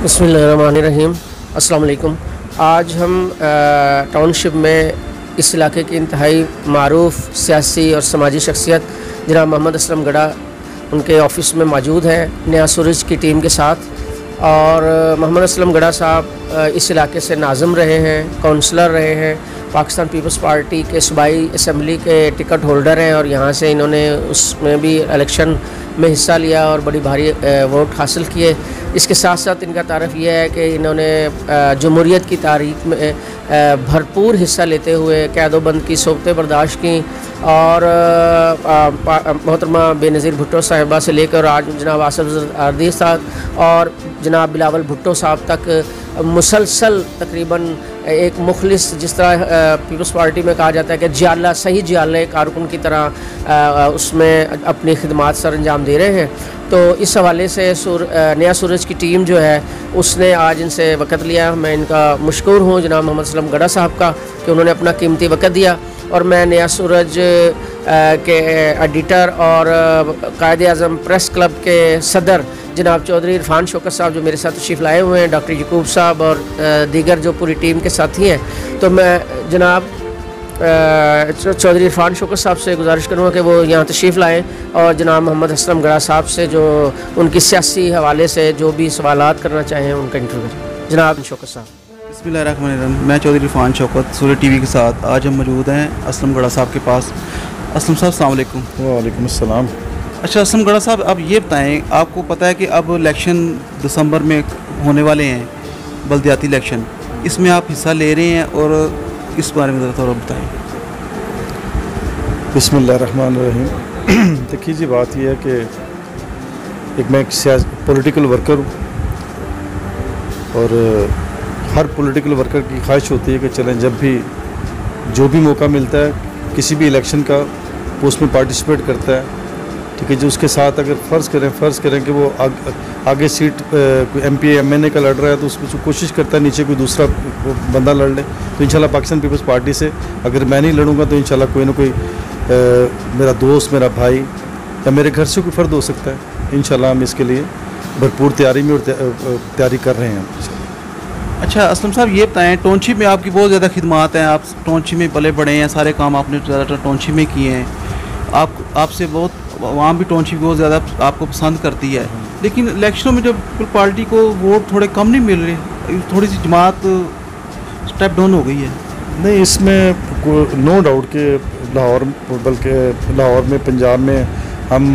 बिस्मिल्लाहिर्रहमानिर्रहीम। अस्सलाम वालेकुम। आज हम टाउनशिप में इस इलाके की इंतहाई मारूफ सियासी और समाजी शख्सियत जनाब मोहम्मद असलम गड़ा उनके ऑफ़िस में मौजूद हैं नया सूरज की टीम के साथ। और मोहम्मद असलम गड़ा साहब इस इलाके से नाज़िम रहे हैं, काउंसलर रहे हैं, पाकिस्तान पीपल्स पार्टी के सूबाई असम्बली के टिकट होल्डर हैं और यहाँ से इन्होंने उसमें भी इलेक्शन में हिस्सा लिया और बड़ी भारी वोट हासिल किए। इसके साथ साथ इनका तारफ़ यह है कि इन्होंने जमहूरियत की तारीख़ में भरपूर हिस्सा लेते हुए क़ैदोबंद की सोबतें बर्दाश्त की और मोहतरमा बेनज़ीर भुट्टो साहिबा से लेकर आज जनाब आसिफ आरदी साहब और जनाब बिलावल भुट्टो साहब तक मुसलसल तकरीबन एक मुखलिस, जिस तरह पीपल्स पार्टी में कहा जाता है कि जियाला, सही जियाले कारकुन की तरह उसमें अपनी खिदमात सर अंजाम दे रहे हैं। तो इस हवाले से नया सूरज की टीम जो है उसने आज इनसे वक़्त लिया। मैं इनका मशकूर हूँ जनाब मोहम्मद असलम गड़ा साहब का कि उन्होंने अपना कीमती वक़्त दिया। और मैं नया सूरज के एडिटर और कायद-ए-आज़म प्रेस क्लब के सदर जनाब चौधरी इरफान शौकत साहब जो मेरे साथ तशरीफ़ लाए हुए हैं, डॉक्टर यकूब साहब और दीगर जो पूरी टीम के साथी हैं, तो मैं जनाब चौधरी इरफान शौकत साहब से गुजारिश करूँगा कि वो यहाँ तशरीफ़ लाएँ और जनाब मोहम्मद असलम गड़ा साहब से जो उनकी सियासी हवाले से जो भी सवालात करना चाहें उनका इंटरव्यू करें। जनाब शौकत साहब। बिस्मिल्लाहिर्रहमानिर्रहीम। मैं चौधरी इरफान शौकत सूर्य टीवी के साथ आज हम मौजूद हैं असलम गड़ा साहब के पास। असलम साहब अस्सलाम वालेकुम। वालेकुम अस्सलाम। अच्छा असलम गड़ा साहब, अब ये बताएं, आपको पता है कि अब इलेक्शन दिसंबर में होने वाले हैं, बल्दियाती इलेक्शन, इसमें आप हिस्सा ले रहे हैं और इस बारे में ज़रा थोड़ा बताएं। बिस्मिल्लाहिर्रहमानिर्रहीम। देखिए जी, बात यह है कि मैं एक पॉलिटिकल वर्कर हूँ और हर पॉलिटिकल वर्कर की ख्वाहिश होती है कि चलें जब भी जो भी मौका मिलता है किसी भी इलेक्शन का वो उसमें पार्टिसिपेट करता है, ठीक है जी। उसके साथ अगर फ़र्ज़ करें कि वो आगे सीट कोई MP MNA का लड़ रहा है तो उसको कोशिश करता है नीचे कोई दूसरा बंदा लड़ ले, तो इंशाल्लाह पाकिस्तान पीपल्स पार्टी से अगर मैं नहीं लड़ूंगा तो इंशाल्लाह कोई ना कोई मेरा दोस्त, मेरा भाई या मेरे घर से कोई फ़र्द हो सकता है। इंशाल्लाह हम इसके लिए भरपूर तैयारी में और तैयारी कर रहे हैं। अच्छा असलम साहब, ये बताएं, टाउनशिप में आपकी बहुत ज़्यादा खिदमात हैं, आप टाउनशिप में पले बड़े हैं, सारे काम आपने ज़्यादातर टाउनशिप में किए हैं, आपसे बहुत वहाँ भी टाउनशिप बहुत ज़्यादा आपको पसंद करती है, लेकिन इलेक्शनों में जब पार्टी को वोट थोड़े कम नहीं मिल रहे, थोड़ी सी जमात स्टेप डाउन हो गई है। नहीं, इसमें नो डाउट कि लाहौर में, पंजाब में हम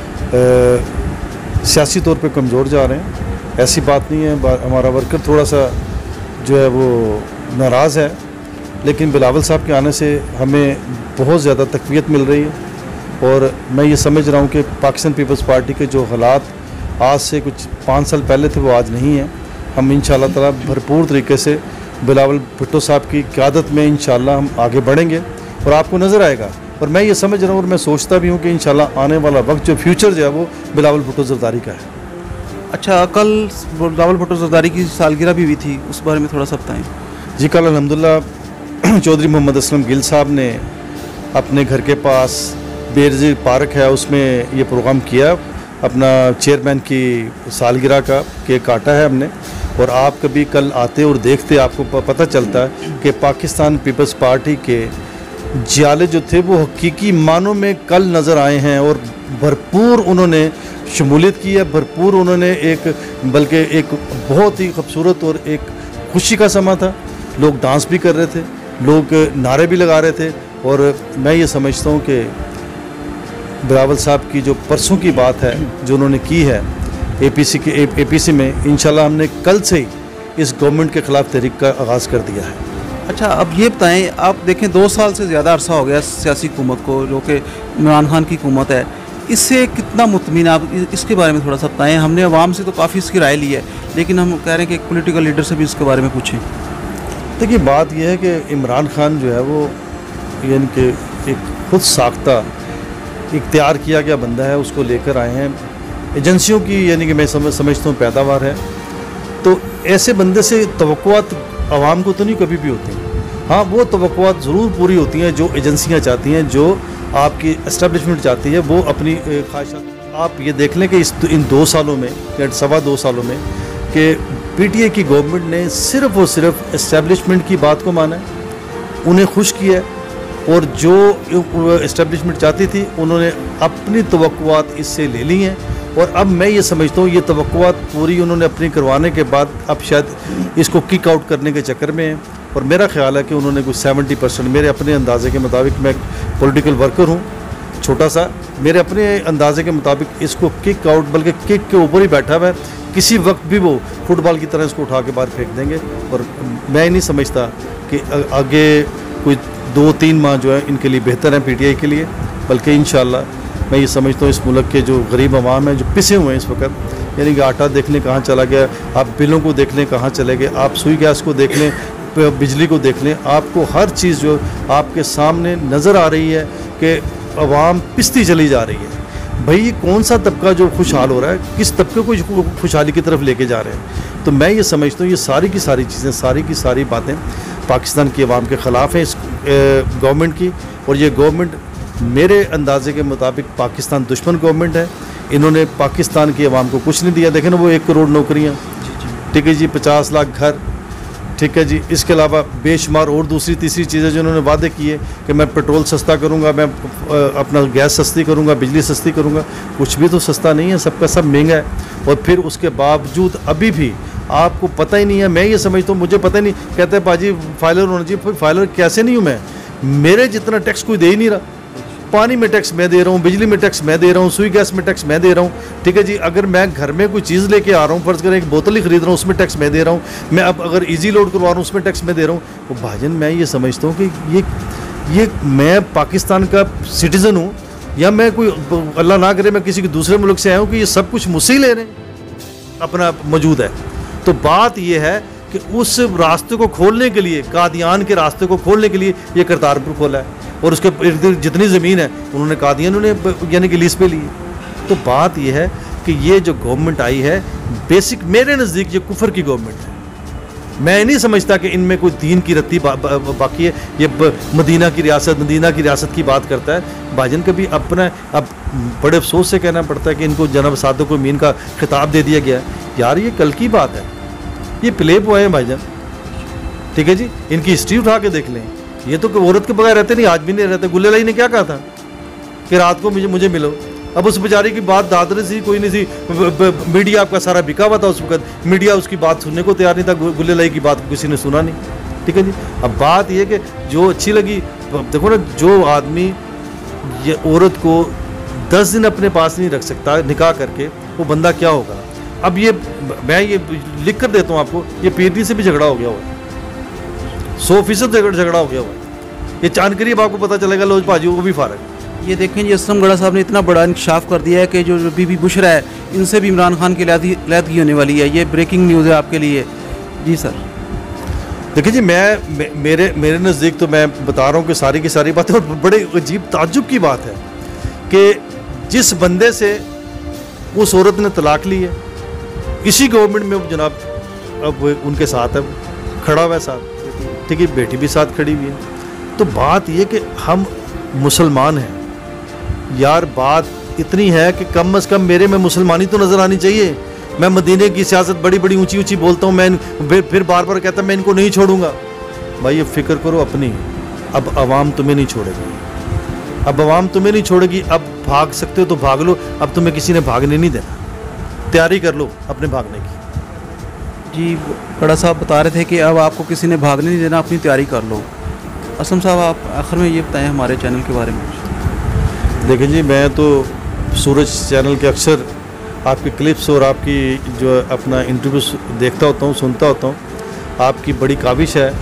सियासी तौर पे कमज़ोर जा रहे हैं, ऐसी बात नहीं है। हमारा वर्कर थोड़ा सा जो है वो नाराज़ है, लेकिन बिलावल साहब के आने से हमें बहुत ज़्यादा तक़वियत मिल रही है और मैं ये समझ रहा हूँ कि पाकिस्तान पीपल्स पार्टी के जो हालात आज से कुछ 5 साल पहले थे वो आज नहीं हैं। हम इंशाअल्लाह ताला भरपूर तरीके से बिलावल भुट्टो साहब की क़यादत में इंशाअल्लाह हम आगे बढ़ेंगे और आपको नज़र आएगा। और मैं ये समझ रहा हूँ और मैं सोचता भी हूँ कि इंशाअल्लाह आने वाला वक्त जो फ्यूचर जो है वो बिलावल भुट्टो ज़रदारी का है। अच्छा, कल बिलावल भुट्टो ज़रदारी की सालगिरह भी हुई थी, उस बारे में थोड़ा सा बताएं। जी, कल अल्हम्दुलिल्लाह चौधरी मोहम्मद असलम गिल साहब ने अपने घर के पास बेनज़ीर पार्क है उसमें ये प्रोग्राम किया, अपना चेयरमैन की सालगिरह का केक काटा है हमने। और आप कभी कल आते और देखते आपको पता चलता है कि पाकिस्तान पीपल्स पार्टी के जियाले जो थे वो हकीकी मानों में कल नज़र आए हैं और भरपूर उन्होंने शमूलियत की है, भरपूर उन्होंने बल्कि एक बहुत ही खूबसूरत और एक खुशी का समा था। लोग डांस भी कर रहे थे, लोग नारे भी लगा रहे थे और मैं ये समझता हूँ कि बिलावल साहब की जो परसों की बात है जो उन्होंने की है APC में, इंशाल्लाह हमने कल से ही इस गवर्नमेंट के ख़िलाफ़ तहरीक का आगाज़ कर दिया है। अच्छा, अब ये बताएं, आप देखें 2 साल से ज़्यादा अरसा हो गया सियासी हुकूमत को, जो कि इमरान खान की हुकूमत है, इससे कितना मुतमिन, आप इसके बारे में थोड़ा सा बताएं। हमने अवाम से तो काफ़ी इसकी राय ली है, लेकिन हम कह रहे हैं कि एक पॉलिटिकल लीडर से भी इसके बारे में पूछें। देखिए, बात यह है कि इमरान खान जो है वो यानी कि एक खुद साख्ता इख्तियार किया गया बंदा है, उसको लेकर आए हैं एजेंसियों की, यानी कि मैं समझता हूँ पैदावार है, तो ऐसे बंदे से तवक्कुआत आवाम को तो नहीं कभी भी होती। हाँ, वो तवक्कुआत ज़रूर पूरी होती हैं जो एजेंसियाँ चाहती हैं, जो आपकी एस्टेब्लिशमेंट चाहती है, वो अपनी ख्वाहिशात। आप ये देख लें कि इन 2 सालों में या 2.25 सालों में कि पीटीआई की गवर्नमेंट ने सिर्फ़ और सिर्फ इस्टेब्लिशमेंट की बात को माना है, उन्हें खुश किया है, और जो इस्टेब्लिशमेंट चाहती थी उन्होंने अपनी तवक्कुआत इससे ले ली हैं। और अब मैं ये समझता हूँ ये तवक्कुआत पूरी उन्होंने अपनी करवाने के बाद अब शायद इसको किक आउट करने के चक्कर में है। और मेरा ख्याल है कि उन्होंने कुछ 70% मेरे अपने अंदाजे के मुताबिक, मैं पॉलिटिकल वर्कर हूँ छोटा सा, मेरे अपने अंदाजे के मुताबिक इसको किक आउट, बल्कि किक के ऊपर ही बैठा हुआ है, किसी वक्त भी वो फुटबॉल की तरह इसको उठा के बाहर फेंक देंगे। और मैं नहीं समझता कि आगे कोई 2-3 माह जो है इनके लिए बेहतर है पीटीआई के लिए, बल्कि इंशाल्लाह मैं ये समझता हूँ इस मुल्क के जो गरीब अवाम हैं जो पिसे हुए हैं इस वक्त, यानी कि आटा देखने कहाँ चला गया, आप बिलों को देखने कहाँ चले गए, आप सुई गैस को देख लें, बिजली को देख लें, आपको हर चीज़ जो आपके सामने नज़र आ रही है कि अवाम पिसती चली जा रही है। भाई ये कौन सा तबका जो खुशहाल हो रहा है, किस तबके को खुशहाली की तरफ लेके जा रहे हैं? तो मैं ये समझता हूँ ये सारी की सारी चीज़ें, सारी की सारी बातें पाकिस्तान की अवाम के ख़िलाफ़ हैं इस गवर्नमेंट की। और ये गवर्नमेंट मेरे अंदाजे के मुताबिक पाकिस्तान दुश्मन गवर्नमेंट है। इन्होंने पाकिस्तान की अवाम को कुछ नहीं दिया। देखें ना वो 1 करोड़ नौकरियाँ, ठीक है जी, 50 लाख घर, ठीक है जी, इसके अलावा बेशुमार और दूसरी तीसरी चीज़ें जो उन्होंने वादे किए कि मैं पेट्रोल सस्ता करूँगा, मैं अपना गैस सस्ती करूँगा, बिजली सस्ती करूँगा, कुछ भी तो सस्ता नहीं है, सबका सब महंगा है। और फिर उसके बावजूद अभी भी आपको पता ही नहीं है। मैं ये समझता हूँ मुझे पता ही नहीं, कहते हैं बाजी फाइलर होना चाहिए, फिर फाइलर कैसे नहीं हूँ मैं? मेरे जितना टैक्स कोई दे ही नहीं रहा। पानी में टैक्स मैं दे रहा हूँ, बिजली में टैक्स मैं दे रहा हूँ, सुई गैस में टैक्स मैं दे रहा हूँ, ठीक है जी। अगर मैं घर में कोई चीज़ लेके आ रहा हूँ, फर्ज करें एक बोतल ही खरीद रहा हूँ, उसमें टैक्स मैं दे रहा हूँ। मैं अब अगर इजी लोड करवा रहा हूँ उसमें टैक्स मैं दे रहा हूँ। तो भाजन मैं ये समझता हूँ कि ये मैं पाकिस्तान का सिटीज़न हूँ या मैं कोई अल्लाह ना करे मैं किसी के दूसरे मुल्क से आया हूँ कि ये सब कुछ मुझसे ही ले रहे हैं अपना मौजूद है। तो बात ये है कि उस रास्ते को खोलने के लिए, कादियान के रास्ते को खोलने के लिए ये करतारपुर खोला है, और उसके इर्द गिर्द जितनी ज़मीन है उन्होंने कादियान ने यानी कि लीज पे ली है। तो बात यह है कि ये जो गवर्नमेंट आई है बेसिक मेरे नज़दीक ये कुफर की गवर्नमेंट है। मैं नहीं समझता कि इनमें कोई दीन की रत्ती बाकी है। ये मदीना की रियासत की बात करता है भाईजान। कभी अपना अब बड़े अफसोस से कहना पड़ता है कि इनको जनाब सादक मीन का खिताब दे दिया गया है। यार ये कल की बात है, ये प्ले बॉय हैं भाईजान, ठीक है जी। इनकी हिस्ट्री उठा के देख लें, ये तो औरत के बगैर रहते नहीं, आज भी नहीं रहते। गुल्लेलाई ने क्या कहा था कि रात को मुझे मिलो। अब उस बेचारी की बात दादरे सी कोई नहीं सी, मीडिया आपका सारा बिका हुआ था उस वक्त, मीडिया उसकी बात सुनने को तैयार नहीं था, गुल्लेलाई की बात किसी ने सुना नहीं, ठीक है जी। अब बात यह कि जो अच्छी लगी, देखो ना, जो आदमी ये औरत को 10 दिन अपने पास नहीं रख सकता निकाह करके, वो बंदा क्या होगा। अब ये मैं ये लिख कर देता हूँ आपको, ये पीरनी से भी झगड़ा हो गया हुआ, 100% झगड़ा हो गया हुआ। ये चांद करीब आपको पता चलेगा लोज भाजी वो भी फारग। ये देखें जी, असलम गढ़ा साहब ने इतना बड़ा इंकशाफ कर दिया है कि जो बीबी बुशरा है इनसे भी इमरान खान की लैदगी होने वाली है। ये ब्रेकिंग न्यूज़ है आपके लिए जी सर। देखिए जी, मेरे नज़दीक तो मैं बता रहा हूँ कि सारी की सारी बातें, और बड़े अजीब ताज्जुब की बात है कि जिस बंदे से उस औरत ने तलाक ली है, इसी गवर्नमेंट में जनाब अब उनके साथ है, खड़ा हुआ है साथ, ठीक है, बेटी भी साथ खड़ी हुई है। तो बात ये कि हम मुसलमान हैं यार, बात इतनी है कि कम से कम मेरे में मुसलमानी तो नज़र आनी चाहिए। मैं मदीने की सियासत बड़ी बड़ी ऊंची ऊंची बोलता हूँ, मैं फिर बार बार कहता मैं इनको नहीं छोड़ूंगा। भाई ये फिक्र करो अपनी, अब आवाम तुम्हें नहीं छोड़ेगी, अब आवाम तुम्हें नहीं छोड़ेगी। अब भाग सकते हो तो भाग लो, अब तुम्हें किसी ने भागने नहीं देना, तैयारी कर लो अपने भागने की। जी बड़ा साहब बता रहे थे कि अब आपको किसी ने भागने नहीं देना, अपनी तैयारी कर लो। असलम साहब आप आखिर में ये बताएं हमारे चैनल के बारे में। देखिए जी, मैं तो सूरज चैनल के अक्सर आपकी क्लिप्स और आपकी जो अपना इंटरव्यू देखता होता हूँ, सुनता होता हूँ। आपकी बड़ी काविश है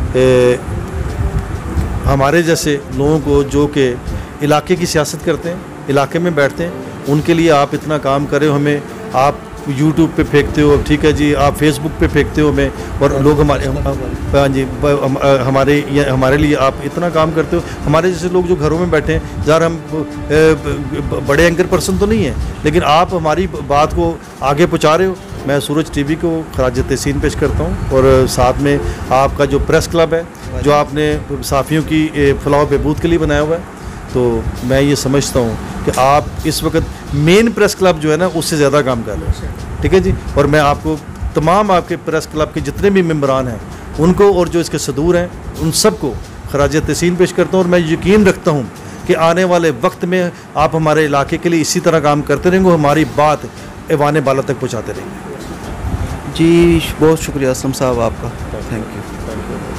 हमारे जैसे लोगों को जो कि इलाके की सियासत करते हैं, इलाके में बैठते हैं, उनके लिए आप इतना काम करे हो। हमें आप यूट्यूब पे फेंकते हो, ठीक है जी, आप फेसबुक पे फेंकते हो हमें, और लोग हाँ जी हमारे लिए आप इतना काम करते हो। हमारे जैसे लोग जो घरों में बैठे हैं, यार हम बड़े एंकर पर्सन तो नहीं हैं, लेकिन आप हमारी बात को आगे पहुंचा रहे हो। मैं सूरज टीवी को खराज तहसीन पेश करता हूं, और साथ में आपका जो प्रेस क्लब है जो आपने साफ़ियों की फलाह बहबूद के लिए बनाया हुआ है, तो मैं ये समझता हूँ कि आप इस वक्त मेन प्रेस क्लब जो है ना उससे ज़्यादा काम कर रहे हैं, ठीक है जी। और मैं आपको तमाम आपके प्रेस क्लब के जितने भी मेम्बरान हैं उनको और जो इसके सदूर हैं उन सबको खराज तहसीन पेश करता हूँ। और मैं यकीन रखता हूँ कि आने वाले वक्त में आप हमारे इलाके के लिए इसी तरह काम करते रहेंगे, हमारी बात ऐवान बाला तक पहुँचाते रहेंगे। जी बहुत शुक्रिया असलम साहब आपका, थैंक यू।